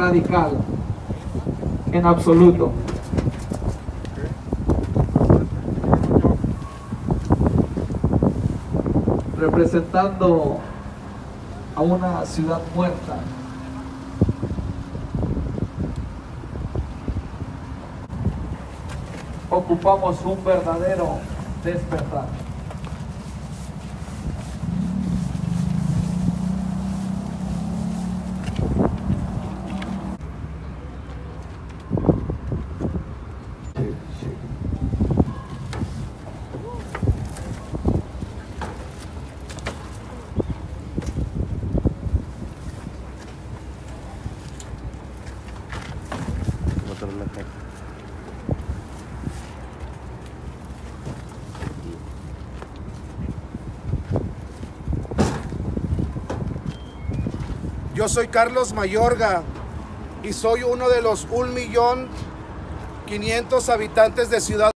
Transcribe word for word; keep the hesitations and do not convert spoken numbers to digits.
radical, en absoluto. Representando a una ciudad muerta, ocupamos un verdadero despertar. Yo soy Carlos Mayorga y soy uno de los un millón quinientos habitantes de Ciudad